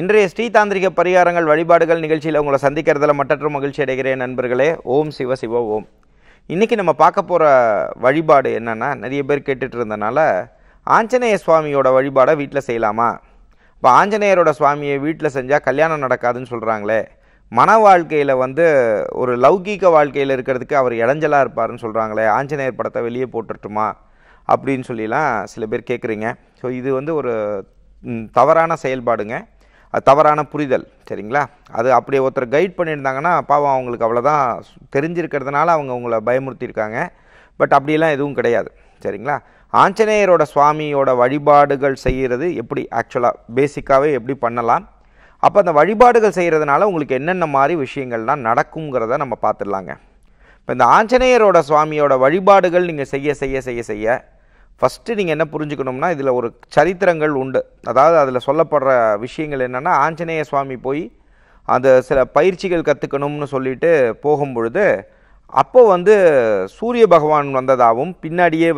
இன்றைய ஸ்ரீ தாந்திரிக பரிகாரங்கள் வழிபாடுகள் நிகழ்ச்சியில் உங்களை சந்திக்கிறதுல மற்றற்ற மகிழ்ச்சி அடைகிறேன் நண்பர்களே. ஓம் சிவ சிவ ஓம். இன்றைக்கி நம்ம பார்க்க போகிற வழிபாடு என்னென்னா, நிறைய பேர் கேட்டுட்டு இருந்தனால ஆஞ்சநேய சுவாமியோட வழிபாடை வீட்டில் செய்யலாமா? இப்போ ஆஞ்சநேயரோட சுவாமியை வீட்டில் செஞ்சால் கல்யாணம் நடக்காதுன்னு சொல்கிறாங்களே, மன வாழ்க்கையில் ஒரு லௌகீக வாழ்க்கையில் இருக்கிறதுக்கு அவர் இடைஞ்சலாக இருப்பார்னு சொல்கிறாங்களே, ஆஞ்சநேயர் படத்தை வெளியே போட்டுட்டுமா அப்படின்னு சொல்லிலாம் சில பேர் கேட்குறீங்க. ஸோ இது ஒரு தவறான செயல்பாடுங்க, அது தவறான புரிதல். சரிங்களா? அது அப்படியே ஒருத்தர் கைட் பண்ணியிருந்தாங்கன்னா பாவம், அவங்களுக்கு அவ்வளோதான் தெரிஞ்சிருக்கிறதுனால அவங்க உங்களை பயமுறுத்தியிருக்காங்க. பட் அப்படியெல்லாம் எதுவும் கிடையாது. சரிங்களா? ஆஞ்சநேயரோட சுவாமியோட வழிபாடுகள் செய்கிறது எப்படி, ஆக்சுவலாக பேசிக்காகவே எப்படி பண்ணலாம், அப்போ அந்த வழிபாடுகள் செய்கிறதுனால உங்களுக்கு என்னென்ன மாதிரி விஷயங்கள்லாம் நடக்குங்கிறத நம்ம பார்த்துடலாங்க. இப்போ இந்த ஆஞ்சநேயரோட சுவாமியோட வழிபாடுகள் நீங்கள் செய்ய செய்ய செய்ய செய்ய ஃபஸ்ட்டு நீங்கள் என்ன புரிஞ்சுக்கணும்னா, இதில் ஒரு சரித்திரங்கள் உண்டு. அதாவது அதில் சொல்லப்படுற விஷயங்கள் என்னென்னா, ஆஞ்சநேய சுவாமி போய் அந்த சில பயிற்சிகள் கற்றுக்கணும்னு சொல்லிட்டு போகும்பொழுது அப்போ சூரிய பகவான் வந்ததாகவும் பின்னாடியே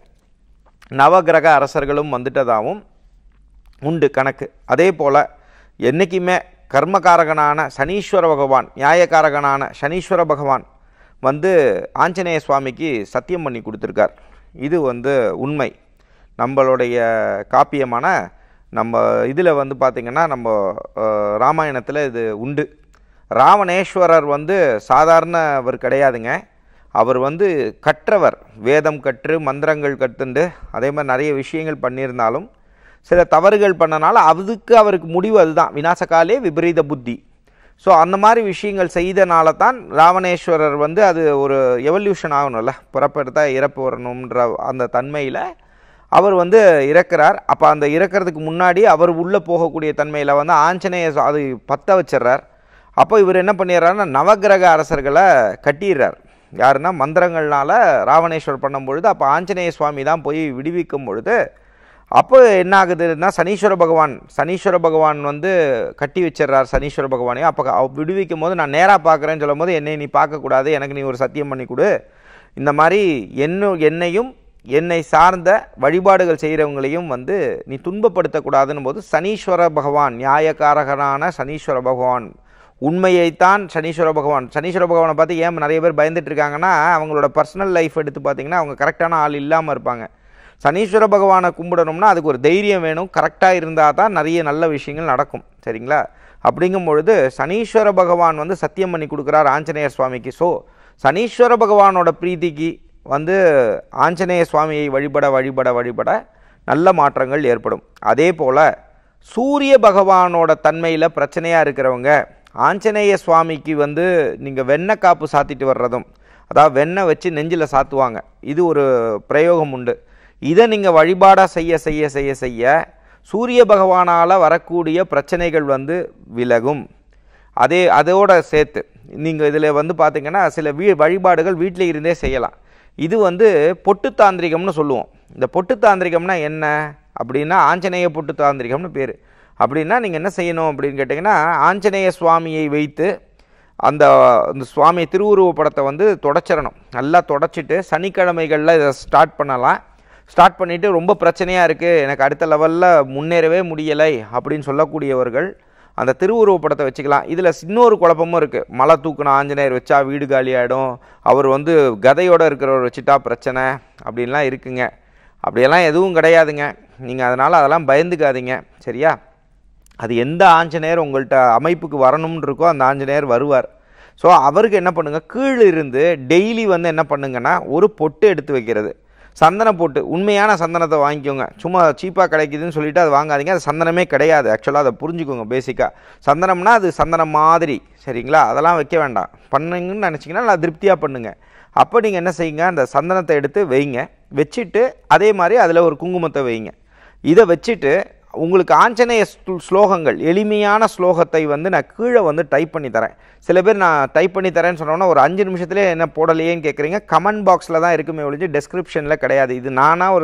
நவகிரக அரசர்களும் வந்துட்டதாகவும் உண்டு கணக்கு. அதே போல் என்றைக்குமே கர்மகாரகனான சனீஸ்வர பகவான், நியாயக்காரகனான சனீஸ்வர பகவான் ஆஞ்சநேய சுவாமிக்கு சத்தியம் பண்ணி கொடுத்துருக்கார். இது உண்மை. நம்மளுடைய காப்பியமான நம்ம இதில் பார்த்திங்கன்னா, நம்ம ராமாயணத்தில் இது உண்டு. ராவணேஸ்வரர் சாதாரணவர் கிடையாதுங்க. அவர் கற்றவர், வேதம் கற்று மந்திரங்கள் கற்றுண்டு அதே மாதிரி நிறைய விஷயங்கள் பண்ணியிருந்தாலும் சில தவறுகள் பண்ணனால அதுக்கு அவருக்கு முடிவு அதுதான், விநாசகாலே விபரீத புத்தி. ஸோ அந்த மாதிரி விஷயங்கள் செய்தனால தான் ராவணேஸ்வரர் அது ஒரு எவல்யூஷன் ஆகணும்ல, பிறப்பெடுத்தால் இறப்பு வரணுன்ற அந்த தன்மையில் அவர் இறக்குறார். அப்போ அந்த இறக்கிறதுக்கு முன்னாடி அவர் உள்ளே போகக்கூடிய தன்மையில் ஆஞ்சநேய அது பற்ற வச்சிட்றார். அப்போ இவர் என்ன பண்ணிடுறாருன்னா, நவகிரக அரசர்களை கட்டிடுறார். யாருன்னா மந்திரங்கள்னால ராவணேஸ்வர் பண்ணும்பொழுது அப்போ ஆஞ்சநேய சுவாமி தான் போய் விடுவிக்கும் பொழுது அப்போ என்ன ஆகுதுன்னா, சனீஸ்வர பகவான் கட்டி வச்சிட்றார் சனீஸ்வர பகவானையும். அப்போ விடுவிக்கும் போது நான் நேராக பார்க்குறேன்னு சொல்லும் போது, என்னை நீ பார்க்கக்கூடாது, எனக்கு நீ ஒரு சத்தியம் பண்ணி கொடு, இந்த மாதிரி என்னையும் என்னை சார்ந்த வழிபாடுகள் செய்கிறவங்களையும் நீ துன்பப்படுத்தக்கூடாதுன்னு போது சனீஸ்வர பகவான், நியாயக்காரகனான சனீஸ்வர பகவான், உண்மையைத்தான் சனீஸ்வர பகவானை பார்த்து ஏன் நிறைய பேர் பயந்துட்டு இருக்காங்கன்னா, அவங்களோட பர்சனல் லைஃப் எடுத்து பார்த்திங்கன்னா அவங்க கரெக்டான ஆள் இல்லாமல் இருப்பாங்க. சனீஸ்வர பகவானை கும்பிடணும்னா அதுக்கு ஒரு தைரியம் வேணும், கரெக்டாக இருந்தால் தான் நிறைய நல்ல விஷயங்கள் நடக்கும். சரிங்களா? அப்படிங்கும் பொழுது சனீஸ்வர பகவான் சத்தியம் பண்ணி கொடுக்குறார் ஆஞ்சநேயர் சுவாமிக்கு. ஸோ சனீஸ்வர பகவானோட பிரீதிக்கு ஆஞ்சநேய சுவாமியை வழிபட வழிபட வழிபட நல்ல மாற்றங்கள் ஏற்படும். அதே போல் சூரிய பகவானோட தன்மையில் பிரச்சனையாக இருக்கிறவங்க ஆஞ்சநேய சுவாமிக்கு நீங்கள் வெண்ணெய் காப்பு சாத்திட்டு வர்றதும், அதாவது வெண்ணெய் வச்சு நெஞ்சில் சாத்துவாங்க, இது ஒரு பிரயோகம் உண்டு. இதை நீங்கள் வழிபாடாக செய்ய செய்ய செய்ய செய்ய சூரிய பகவானால் வரக்கூடிய பிரச்சனைகள் விலகும். அதோட சேர்த்து நீங்கள் இதில் பார்த்திங்கன்னா சில வழிபாடுகள் வீட்டில் இருந்தே செய்யலாம். இது பொட்டு தாந்திரிகம்னு சொல்லுவோம். இந்த பொட்டு தாந்திரிகம்னா என்ன அப்படின்னா, ஆஞ்சநேய பொட்டு தாந்திரிகம்னு பேர். அப்படின்னா நீங்கள் என்ன செய்யணும் அப்படின்னு கேட்டிங்கன்னா, ஆஞ்சநேய சுவாமியை வைத்து அந்த சுவாமி திருவுருவ படத்தை தொடச்சிடணும். நல்லா தொடச்சிட்டு சனிக்கிழமைகளில் இதை ஸ்டார்ட் பண்ணலாம். ஸ்டார்ட் பண்ணிவிட்டு ரொம்ப பிரச்சனையாக இருக்குது, எனக்கு அடுத்த லெவலில் முன்னேறவே முடியலை அப்படின்னு சொல்லக்கூடியவர்கள் அந்த திருவுருவ படத்தை வச்சுக்கலாம். இதில் இன்னொரு குழப்பமும் இருக்குது. மலை தூக்குன ஆஞ்சநேயர் வச்சா வீடு காலி ஆகிடும், அவர் கதையோடு இருக்கிறவர் வச்சுட்டா பிரச்சனை அப்படின்லாம் இருக்குங்க. அப்படியெல்லாம் எதுவும் கிடையாதுங்க. நீங்கள் அதெல்லாம் பயந்துக்காதீங்க. சரியா? அது எந்த ஆஞ்சநேயர் உங்கள்கிட்ட அமைப்புக்கு வரணும்னு இருக்கோ அந்த ஆஞ்சநேயர் வருவார். ஸோ அவருக்கு என்ன பண்ணுங்கள், கீழே இருந்து டெய்லி என்ன பண்ணுங்கன்னா, ஒரு பொட்டு எடுத்து வைக்கிறது, சந்தன போட்டு, உண்மையான சந்தனத்தை வாங்கிக்கோங்க. சும்மா சீப்பாக கிடைக்குதுன்னு சொல்லிட்டு அது வாங்காதீங்க, அது சந்தனமே கிடையாது. ஆக்சுவலாக அதை புரிஞ்சுக்கோங்க. பேசிக்காக சந்தனம்னா அது சந்தனம் மாதிரி. சரிங்களா? அதெல்லாம் வைக்க வேண்டாம். பண்ணுங்கன்னு நினச்சிங்கன்னா நல்லா திருப்தியாக பண்ணுங்கள். அப்போ நீங்கள் என்ன செய்யுங்க, அந்த சந்தனத்தை எடுத்து வைங்க. வச்சுட்டு அதே மாதிரி அதில் ஒரு குங்குமத்தை வைங்க. இதை வச்சுட்டு உங்களுக்கு ஆஞ்சநேய ஸ்லோகங்கள், எளிமையான ஸ்லோகத்தை நான் கீழே டைப் பண்ணி தரேன். சில பேர் நான் டைப் பண்ணி தரேன்னு சொன்னோன்னா ஒரு 5 நிமிஷத்துலேயே என்ன போடலையேன்னு கேட்குறீங்க. கமெண்ட் பாக்ஸில் தான் இருக்குமே ஒழிஞ்சு டெஸ்கிரிப்ஷனில் கிடையாது. இது நானாக ஒரு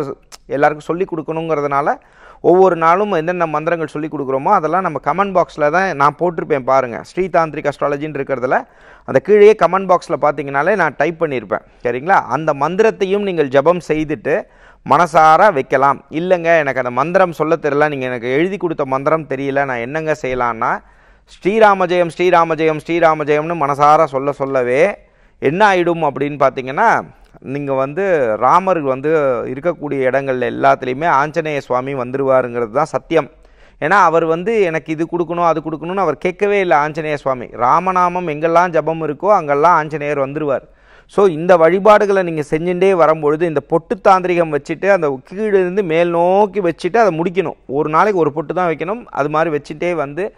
எல்லாருக்கும் சொல்லிக் கொடுக்கணுங்கிறதுனால ஒவ்வொரு நாளும் என்னென்ன மந்திரங்கள் சொல்லிக் கொடுக்குறோமோ அதெல்லாம் நம்ம கமெண்ட் பாக்ஸில் தான் நான் போட்டிருப்பேன் பாருங்கள். ஸ்ரீ தாந்திரிக் அஸ்ட்ராலஜின்னு இருக்கிறதுல அந்த கீழே கமெண்ட் பாக்ஸில் பார்த்தீங்கனாலே நான் டைப் பண்ணியிருப்பேன். சரிங்களா? அந்த மந்திரத்தையும் நீங்கள் ஜபம் செய்துட்டு மனசார வைக்கலாம். இல்லைங்க எனக்கு அந்த மந்திரம் சொல்ல தெரியல, நீங்கள் எனக்கு எழுதி கொடுத்த மந்திரம் தெரியல, நான் என்னங்க செய்யலான்னா ஸ்ரீராமஜெயம் ஸ்ரீராமஜெயம் ஸ்ரீராமஜெயம்னு மனசார சொல்லவே என்ன ஆகிடும் அப்படின்னு பார்த்தீங்கன்னா, நீங்கள் ராமர் இருக்கக்கூடிய இடங்கள்ல எல்லாத்துலேயுமே ஆஞ்சநேய சுவாமி வந்துடுவாருங்கிறது தான் சத்தியம். ஏன்னா அவர் எனக்கு இது கொடுக்கணும் அது கொடுக்கணும்னு அவர் கேட்கவே இல்லை. ஆஞ்சநேய சுவாமி ராமநாமம் எங்கெல்லாம் ஜபம் இருக்கோ அங்கெல்லாம் ஆஞ்சநேயர் வந்துடுவார். ஸோ இந்த வழிபாடுகளை நீங்கள் செஞ்சுட்டே வரும்பொழுது இந்த பொட்டு தாந்திரிகம் வச்சுட்டு அந்த கீழிருந்து மேல் நோக்கி வச்சுட்டு அதை முடிக்கணும். ஒரு நாளைக்கு ஒரு பொட்டு தான் வைக்கணும். அது மாதிரி வச்சுட்டே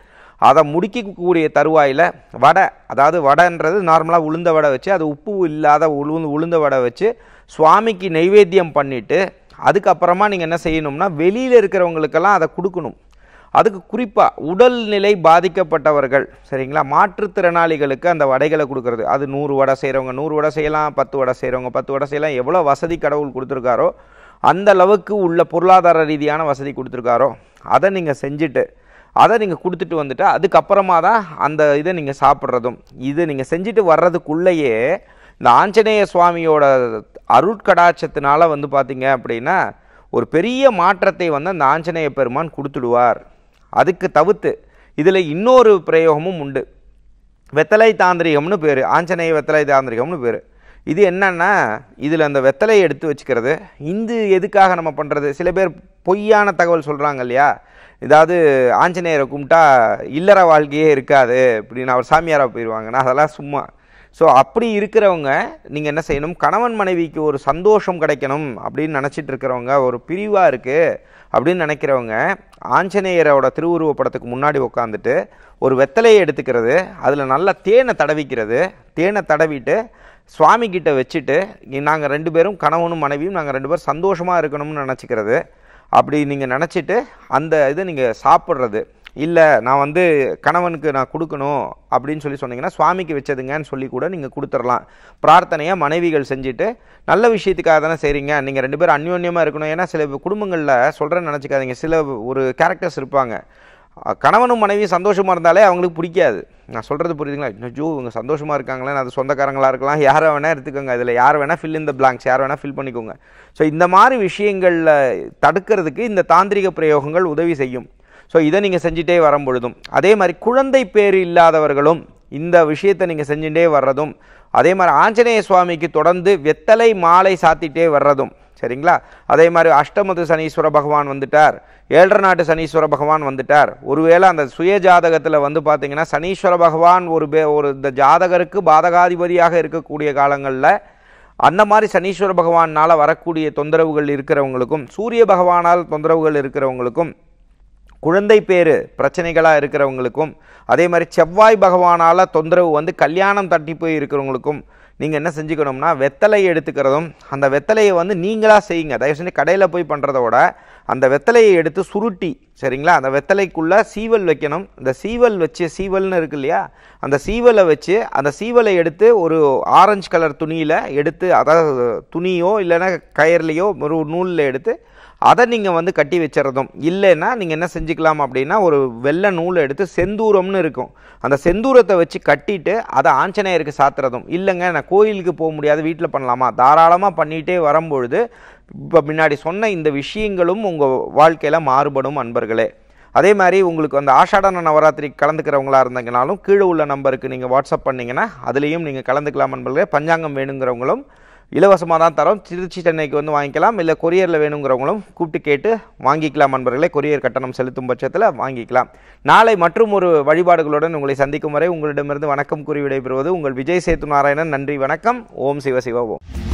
அதை முடிக்கக்கூடிய தருவாயில் வடை, அதாவது வடைன்றது நார்மலாக உளுந்த வடை வச்சு அது உப்பு இல்லாத உளுந்த வடை வச்சு சுவாமிக்கு நைவேத்தியம் பண்ணிவிட்டு அதுக்கப்புறமா நீங்கள் என்ன செய்யணும்னா வெளியில் இருக்கிறவங்களுக்கெல்லாம் அதை கொடுக்கணும். அதுக்கு குறிப்பாக உடல்நிலை பாதிக்கப்பட்டவர்கள், சரிங்களா, மாற்றுத்திறனாளிகளுக்கு அந்த வடைகளை கொடுக்கறது. அது 100 வடை செய்கிறவங்க 100 வடை செய்யலாம், 10 வடை செய்கிறவங்க 10 வடை செய்யலாம். எவ்வளோ வசதி கடவுள் கொடுத்துருக்காரோ அந்த அளவுக்கு உள்ள பொருளாதார ரீதியான வசதி கொடுத்துருக்காரோ அதை நீங்கள் செஞ்சுட்டு அதை நீங்கள் கொடுத்துட்டு வந்துட்டு அதுக்கப்புறமா தான் அந்த இதை நீங்கள் சாப்பிட்றதும். இது நீங்கள் செஞ்சுட்டு வர்றதுக்குள்ளேயே இந்த ஆஞ்சநேய சுவாமியோட அருட்கடாட்சத்தினால பார்த்தீங்க அப்படின்னா ஒரு பெரிய மாற்றத்தை அந்த ஆஞ்சநேய பெருமான் கொடுத்துடுவார். அதுக்கு தவிர்த்து இதில் இன்னொரு பிரயோகமும் உண்டு. வெத்தலை தாந்திரிகம்னு பேர், ஆஞ்சநேய வெத்தலை தாந்திரிகம்னு பேர். இது என்னன்னா இதில் அந்த வெத்தலையை எடுத்து வச்சுக்கிறது. இது எதுக்காக நம்ம பண்ணுறது? சில பேர் பொய்யான தகவல் சொல்கிறாங்க இல்லையா, ஏதாவது ஆஞ்சநேயரை கும்பிட்டா இல்லற வாழ்க்கையே இருக்காது அப்படின்னு அவர் சாமியாராக போயிடுவாங்கன்னா அதெல்லாம் சும்மா. ஸோ அப்படி இருக்கிறவங்க நீங்கள் என்ன செய்யணும், கணவன் மனைவிக்கு ஒரு சந்தோஷம் கிடைக்கணும் அப்படின்னு நினச்சிட்டு இருக்கிறவங்க, ஒரு பிரிவாக இருக்குது அப்படின்னு நினைக்கிறவங்க ஆஞ்சநேயரோட திருவுருவ படத்துக்கு முன்னாடி உட்காந்துட்டு ஒரு வெத்தலையை எடுத்துக்கிறது, அதில் நல்லா தேனை தடவிக்கிறது. தேனை தடவிட்டு சுவாமி கிட்ட வச்சுட்டு நாங்கள் 2 பேரும் கணவனும் மனைவியும் நாங்கள் 2 பேரும் சந்தோஷமாக இருக்கணும்னு நினச்சிக்கிறது. அப்படி நீங்கள் நினச்சிட்டு அந்த இதை நீங்கள் சாப்பிட்றது. இல்லை நான் கணவனுக்கு நான் கொடுக்கணும் அப்படின்னு சொன்னீங்கன்னா சுவாமிக்கு வச்சதுங்கன்னு சொல்லி கூட நீங்கள் கொடுத்துடலாம். பிரார்த்தனையாக மனைவிகள் செஞ்சுட்டு நல்ல விஷயத்துக்காக தானே செய்கிறீங்க, நீங்கள் 2 பேரும் அந்யோன்யமாக இருக்கணும். ஏன்னா சில குடும்பங்களில் சொல்கிறேன்னு நினச்சிக்காதீங்க, சில ஒரு கேரக்டர்ஸ் இருப்பாங்க, கணவனும் மனைவியும் சந்தோஷமாக இருந்தாலே அவங்களுக்கு பிடிக்காது. நான் சொல்கிறது புரியுதுங்களா? ஜோ இவங்க சந்தோஷமாக இருக்காங்களே, அது சொந்தக்காரங்களாக இருக்கலாம், யாரை வேணால் எடுத்துக்கோங்க, இதில் யார் வேணால் ஃபில் இன் த பிளாங்க்ஸ், யார் வேணால் ஃபில் பண்ணிக்கோங்க. ஸோ இந்த மாதிரி விஷயங்களில் தடுக்கிறதுக்கு இந்த தாந்திரிக பிரயோகங்கள் உதவி செய்யும். ஸோ இதை நீங்கள் செஞ்சுட்டே வரும்பொழுதும், அதே மாதிரி குழந்தை பேர் இல்லாதவர்களும் இந்த விஷயத்தை நீங்கள் செஞ்சுட்டே வர்றதும், அதே மாதிரி ஆஞ்சநேய சுவாமிக்கு தொடர்ந்து வெத்தலை மாலை சாத்திட்டே வர்றதும், சரிங்களா? அதே மாதிரி அஷ்டமது சனீஸ்வர பகவான் வந்துட்டார், 7 நாட்டு சனீஸ்வர பகவான் வந்துட்டார். ஒருவேளை அந்த சுய ஜாதகத்தில் பார்த்தீங்கன்னா சனீஸ்வர பகவான் ஒரு இந்த ஜாதகருக்கு பாதகாதிபதியாக இருக்கக்கூடிய காலங்களில் அந்த மாதிரி சனீஸ்வர பகவானால் வரக்கூடிய தொந்தரவுகள் இருக்கிறவங்களுக்கும், சூரிய பகவானால் தொந்தரவுகள் இருக்கிறவங்களுக்கும், குழந்தை பேர் பிரச்சனைகளாக இருக்கிறவங்களுக்கும், அதே மாதிரி செவ்வாய் பகவானால் தொந்தரவு கல்யாணம் தட்டி போய் இருக்கிறவங்களுக்கும் நீங்கள் என்ன செஞ்சுக்கணும்னா வெத்தலை எடுத்துக்கிறதும், அந்த வெத்தலையை நீங்களாக செய்யுங்க. தயவு செஞ்சு கடையில் போய் பண்ணுறத விட அந்த வெத்தலையை எடுத்து சுருட்டி, சரிங்களா, அந்த வெத்தலைக்குள்ளே சீவல் வைக்கணும். இந்த சீவல் வச்சு, சீவல்னு இருக்கு இல்லையா, அந்த சீவலை வச்சு அந்த சீவலை எடுத்து ஒரு ஆரஞ்சு கலர் துணியில் எடுத்து, அதாவது துணியோ இல்லைன்னா கயர்லையோ ஒரு நூலில் எடுத்து அதை நீங்கள் கட்டி வச்சிடறதும். இல்லைன்னா நீங்கள் என்ன செஞ்சுக்கலாம் அப்படின்னா ஒரு வெள்ளை நூலை எடுத்து செந்தூரம்னு இருக்கும், அந்த செந்தூரத்தை வச்சு கட்டிட்டு அதை ஆஞ்சநேயருக்கு சாத்துறதும். இல்லைங்க நான் கோயிலுக்கு போக முடியாது வீட்டில் பண்ணலாமா, தாராளமாக பண்ணிகிட்டே வரும்பொழுது இப்போ முன்னாடி சொன்ன இந்த விஷயங்களும் உங்கள் வாழ்க்கையில் மாறுபடும் அன்பர்களே. அதே மாதிரி உங்களுக்கு அந்த ஆஷாட நவராத்திரி கலந்துக்கிறவங்களா இருந்தாங்கனாலும் கீழே உள்ள நம்பருக்கு நீங்கள் வாட்ஸ்அப் பண்ணிங்கன்னா அதுலேயும் நீங்கள் கலந்துக்கலாம் அன்பர்களே. பஞ்சாங்கம் வேணுங்கிறவங்களும் இலவசமாக தான் தரோம். திருச்சி சென்னைக்கு வாங்கிக்கலாம், இல்லை கொரியரில் வேணுங்கிறவங்களும் கூப்பிட்டு கேட்டு வாங்கிக்கலாம் அன்பர்களே. கொரியர் கட்டணம் செலுத்தும் பட்சத்தில் வாங்கிக்கலாம். நாளை மற்றும் ஒரு வழிபாடுகளுடன் உங்களை சந்திக்கும் வரை உங்களிடமிருந்து வணக்கம் கூறி விடைபெறுவது உங்கள் விஜய் சேத்து நாராயணன். நன்றி, வணக்கம். ஓம் சிவ சிவ ஓம்.